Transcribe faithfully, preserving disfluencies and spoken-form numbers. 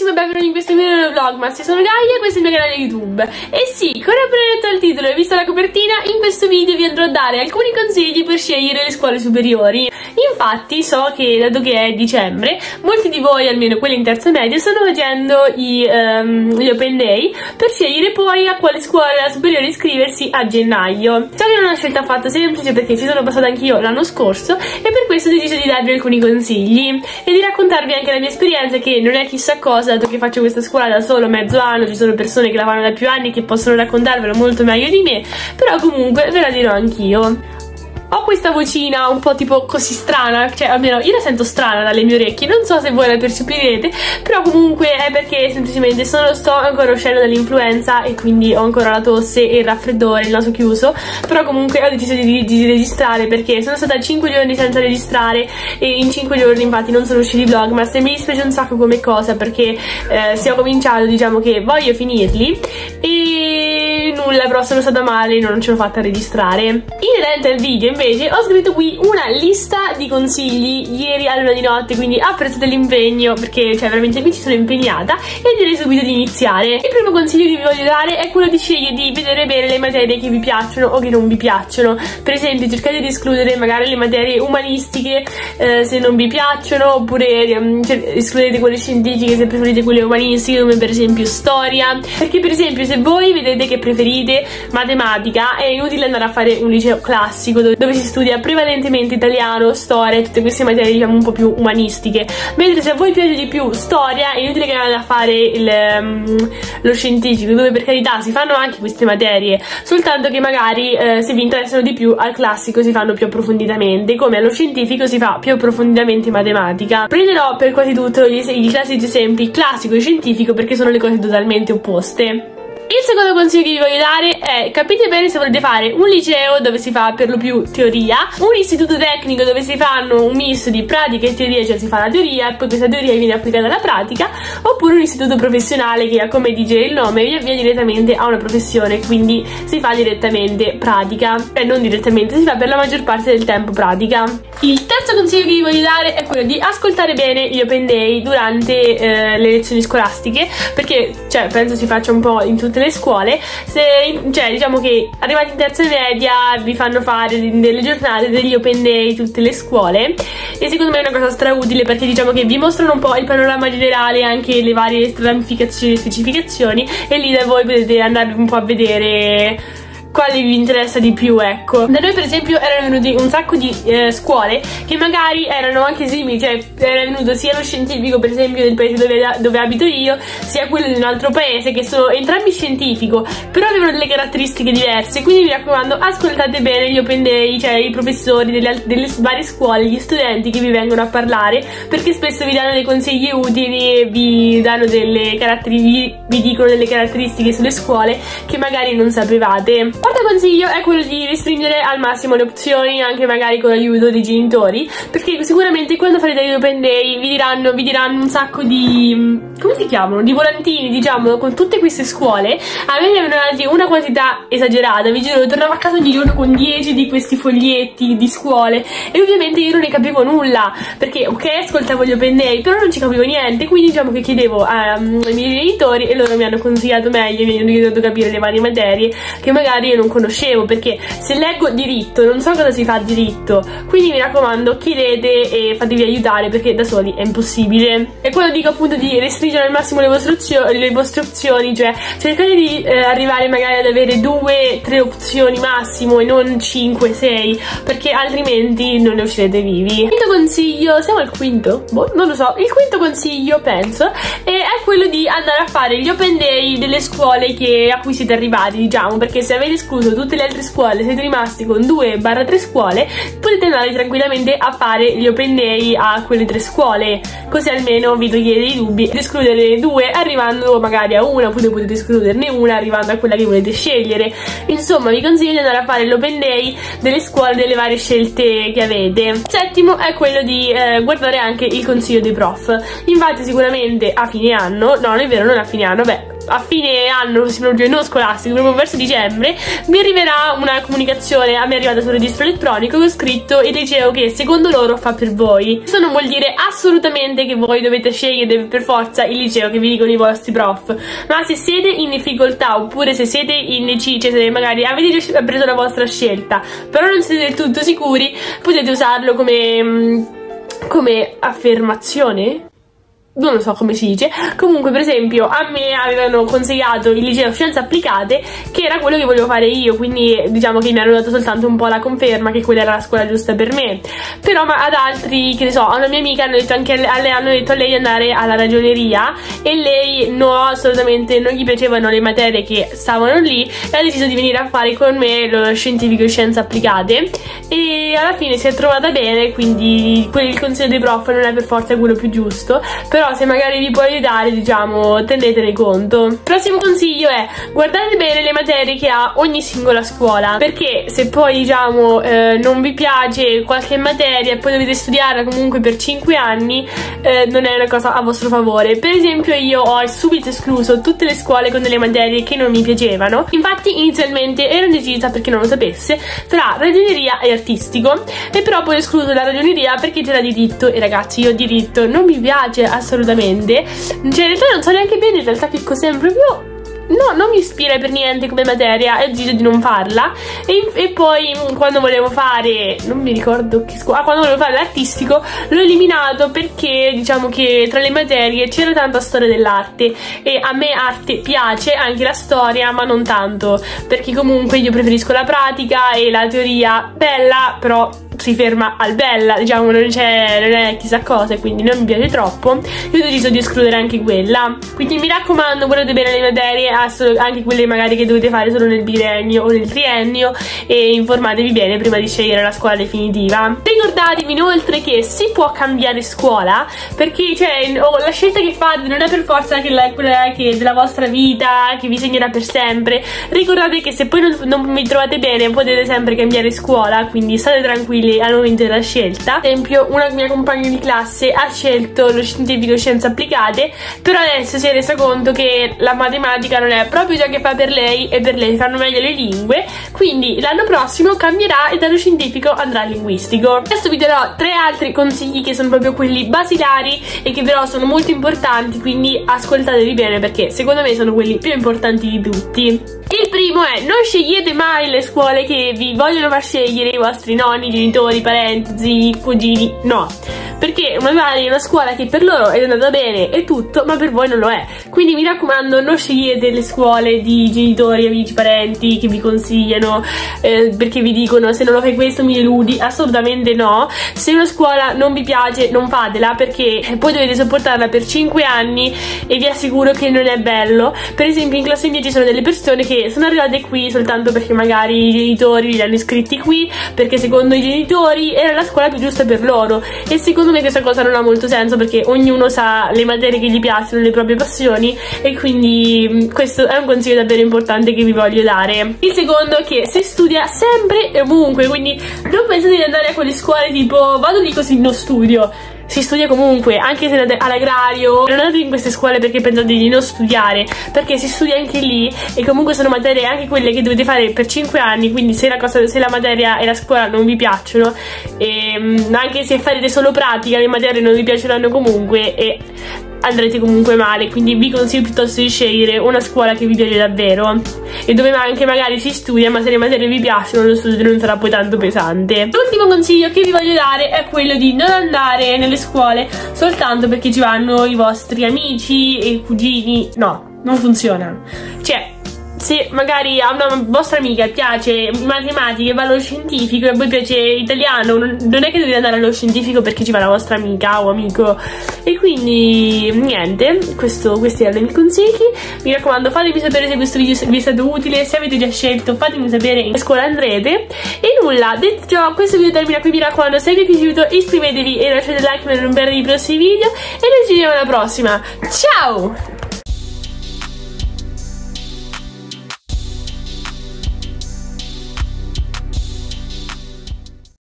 carissimi e benvenuti in questo video del Vlogmas. Io sono Gaia e questo è il mio canale YouTube. E sì, come appena detto dal titolo e visto la copertina, in questo video vi andrò a dare alcuni consigli per scegliere le scuole superiori. Infatti so che, dato che è dicembre, molti di voi, almeno quelli in terza media, stanno facendo i, um, gli open day per scegliere poi a quale scuola superiore iscriversi a gennaio. So che non è una scelta affatto semplice perché ci sono passata anch'io l'anno scorso e per questo ho deciso di darvi alcuni consigli e di raccontarvi anche la mia esperienza, che non è chissà cosa, dato che faccio questa scuola da solo mezzo anno. Ci sono persone che la fanno da più anni che possono raccontarvelo molto meglio di me, però comunque ve la dirò anch'io. Ho questa vocina un po' tipo così strana, cioè almeno io la sento strana dalle mie orecchie, non so se voi la percepirete, però comunque è perché semplicemente sono, sto ancora uscendo dall'influenza e quindi ho ancora la tosse e il raffreddore, il naso chiuso, però comunque ho deciso di, di registrare perché sono stata cinque giorni senza registrare e in cinque giorni infatti non sono usciti i vlog, ma se mi dispiace un sacco come cosa perché eh, se ho cominciato diciamo che voglio finirli e nulla, però sono stata male e non ce l'ho fatta a registrare. Inerente al video invece ho scritto qui una lista di consigli ieri alla luna di notte, quindi apprezzate l'impegno perché cioè veramente mi ci sono impegnata e direi subito di iniziare. Il primo consiglio che vi voglio dare è quello di scegliere di vedere bene le materie che vi piacciono o che non vi piacciono. Per esempio cercate di escludere magari le materie umanistiche eh, se non vi piacciono, oppure cioè, escludete quelle scientifiche se preferite quelle umanistiche, come per esempio storia, perché per esempio se voi vedete che preferite matematica è inutile andare a fare un liceo classico dove dove si studia prevalentemente italiano, storia e tutte queste materie diciamo un po' più umanistiche, mentre se a voi piace di più storia è inutile che andate a fare il, um, lo scientifico, dove per carità si fanno anche queste materie, soltanto che magari eh, se vi interessano di più al classico si fanno più approfonditamente, come allo scientifico si fa più approfonditamente matematica. Prenderò per quasi tutto gli, i classici esempi classico e scientifico perché sono le cose totalmente opposte. Il secondo consiglio che vi voglio dare è: capite bene se volete fare un liceo dove si fa per lo più teoria, un istituto tecnico dove si fanno un misto di pratica e teoria, cioè si fa la teoria e poi questa teoria viene applicata alla pratica, oppure un istituto professionale che, come dice il nome, vi avvia direttamente a una professione, quindi si fa direttamente pratica, e non direttamente, si fa per la maggior parte del tempo pratica. Il terzo consiglio che vi voglio dare è quello di ascoltare bene gli open day durante eh, le lezioni scolastiche, perché cioè penso si faccia un po' in tutte le scuole. Se, cioè diciamo che arrivati in terza media vi fanno fare delle giornate degli open day tutte le scuole e secondo me è una cosa strautile perché diciamo che vi mostrano un po' il panorama generale, anche le varie ramificazioni e specificazioni, e lì da voi potete andare un po' a vedere quale vi interessa di più, ecco. Da noi per esempio erano venuti un sacco di eh, scuole che magari erano anche simili, cioè era venuto sia lo scientifico per esempio del paese dove, dove abito io, sia quello di un altro paese, che sono entrambi scientifico, però avevano delle caratteristiche diverse, quindi mi raccomando ascoltate bene gli open day, cioè i professori delle, delle varie scuole, gli studenti che vi vengono a parlare, perché spesso vi danno dei consigli utili e vi danno delle caratteristiche, vi dicono delle caratteristiche sulle scuole che magari non sapevate. Il quarto consiglio è quello di restringere al massimo le opzioni, anche magari con l'aiuto dei genitori, perché sicuramente quando farete gli open day vi diranno, vi diranno un sacco di, come si chiamano, di volantini, diciamo, con tutte queste scuole. A me ne avevano dati una quantità esagerata, vi giuro, tornavo a casa ogni giorno con dieci di questi foglietti di scuole e ovviamente io non ne capivo nulla, perché ok ascoltavo gli open day però non ci capivo niente, quindi diciamo che chiedevo um, ai miei genitori e loro mi hanno consigliato meglio, mi hanno aiutato a capire le varie materie che magari io non conoscevo, perché se leggo diritto non so cosa si fa a diritto, quindi mi raccomando chiedete e fatevi aiutare perché da soli è impossibile. E quello dico appunto di restringere al massimo le vostre opzioni, le vostre opzioni cioè cercate di eh, arrivare magari ad avere due tre opzioni massimo e non cinque sei, perché altrimenti non ne uscirete vivi. Il quinto consiglio, siamo al quinto? Boh, non lo so. Il quinto consiglio penso è quello di andare a fare gli open day delle scuole che, a cui siete arrivati, diciamo, perché se avete escluso tutte le altre scuole, siete rimasti con due tre scuole, potete andare tranquillamente a fare gli open day a quelle tre scuole, così almeno vi togliete i dubbi di escludere due arrivando magari a una, oppure potete escluderne una arrivando a quella che volete scegliere. Insomma vi consiglio di andare a fare l'open day delle scuole delle varie scelte che avete. Il settimo è quello di eh, guardare anche il consiglio dei prof. Infatti sicuramente a fine anno, no non è vero, non a fine anno, beh a fine anno, proprio non scolastico, proprio verso dicembre, mi arriverà una comunicazione, a me è arrivata sul registro elettronico, che ho scritto il liceo che secondo loro fa per voi. Questo non vuol dire assolutamente che voi dovete scegliere per forza il liceo che vi dicono i vostri prof, ma se siete in difficoltà oppure se siete indecisi, se magari avete già preso la vostra scelta però non siete del tutto sicuri, potete usarlo come, come affermazione? Non lo so come si dice. Comunque, per esempio, a me avevano consigliato il liceo Scienze Applicate, che era quello che volevo fare io, quindi diciamo che mi hanno dato soltanto un po' la conferma che quella era la scuola giusta per me. Però ma ad altri, che ne so, a una mia amica hanno detto anche a lei, hanno detto a lei di andare alla ragioneria, e lei no, assolutamente non gli piacevano le materie che stavano lì, e ha deciso di venire a fare con me lo scientifico Scienze Applicate, e alla fine si è trovata bene, quindi il consiglio dei prof non è per forza quello più giusto, però se magari vi può aiutare, diciamo, tenetene conto. Il prossimo consiglio è: guardate bene le materie che ha ogni singola scuola, perché se poi, diciamo, eh, non vi piace qualche materia e poi dovete studiarla comunque per cinque anni, eh, non è una cosa a vostro favore. Per esempio, io ho subito escluso tutte le scuole con delle materie che non mi piacevano. Infatti inizialmente ero indecisa, perché non lo sapesse, tra ragioneria e artistico, e però poi ho escluso la ragioneria perché c'era diritto, e ragazzi, io diritto non mi piace assolutamente, cioè in realtà non so neanche bene in realtà che cos'è, proprio no, non mi ispira per niente come materia, e ho deciso di non farla. E, e poi quando volevo fare, non mi ricordo che scuola, ah, quando volevo fare l'artistico l'ho eliminato, perché diciamo che tra le materie c'era tanta storia dell'arte, e a me arte piace, anche la storia, ma non tanto, perché comunque io preferisco la pratica, e la teoria bella però si ferma al bella, diciamo, non c'è, non è chissà cosa, quindi non mi piace troppo. Io ho deciso di escludere anche quella. Quindi mi raccomando, guardate bene le materie, anche quelle magari che dovete fare solo nel biennio o nel triennio, e informatevi bene prima di scegliere la scuola definitiva. Ricordatevi inoltre che si può cambiare scuola, perché cioè oh, la scelta che fate non è per forza che la, quella che della vostra vita, che vi segnerà per sempre. Ricordate che se poi non, non vi trovate bene potete sempre cambiare scuola, quindi state tranquilli al momento della scelta. Ad esempio, una mia compagna di classe ha scelto lo scientifico Scienze Applicate, però adesso si è resa conto che la matematica non è proprio ciò che fa per lei, e per lei fanno meglio le lingue, quindi l'anno prossimo cambierà e dallo scientifico andrà al linguistico. Adesso vi darò tre altri consigli che sono proprio quelli basilari e che però sono molto importanti, quindi ascoltatevi bene perché secondo me sono quelli più importanti di tutti. Il primo è: non scegliete mai le scuole che vi vogliono far scegliere i vostri nonni, genitori, parenti, zii, cugini, no, perché magari è una scuola che per loro è andata bene e tutto, ma per voi non lo è. Quindi mi raccomando, non scegliete le scuole di genitori, amici, parenti che vi consigliano, eh, perché vi dicono se non lo fai questo mi deludi. Assolutamente no. Se una scuola non vi piace non fatela, perché poi dovete sopportarla per cinque anni e vi assicuro che non è bello. Per esempio in classe mia ci sono delle persone che sono arrivate qui soltanto perché magari i genitori li hanno iscritti qui, perché secondo i genitori era la scuola più giusta per loro, e secondo me questa cosa non ha molto senso, perché ognuno sa le materie che gli piacciono, le proprie passioni, e quindi questo è un consiglio davvero importante che vi voglio dare. Il secondo è che si studia sempre e ovunque, quindi non pensate di andare a quelle scuole tipo vado lì così non studio. Si studia comunque, anche se andate all'agrario, non andate in queste scuole perché pensate di non studiare, perché si studia anche lì, e comunque sono materie anche quelle che dovete fare per cinque anni, quindi se la, cosa, se la materia e la scuola non vi piacciono, e anche se farete solo pratica, le materie non vi piaceranno comunque e andrete comunque male. Quindi vi consiglio piuttosto di scegliere una scuola che vi piace davvero e dove anche magari si studia, ma se le materie vi piacciono lo studio non sarà poi tanto pesante. L'ultimo consiglio che vi voglio dare è quello di non andare nelle scuole soltanto perché ci vanno i vostri amici e cugini. No, non funziona. Cioè, se magari a una vostra amica piace matematica e va allo scientifico, e a voi piace italiano, non è che dovete andare allo scientifico perché ci va la vostra amica o amico. E quindi niente, questo, questi erano i miei consigli. Mi raccomando, fatemi sapere se questo video vi è stato utile. Se avete già scelto, fatemi sapere in che scuola andrete. E nulla, detto ciò, questo video termina qui. Mi raccomando, se vi è piaciuto iscrivetevi e lasciate like per non perdere i prossimi video, e noi ci vediamo alla prossima. Ciao!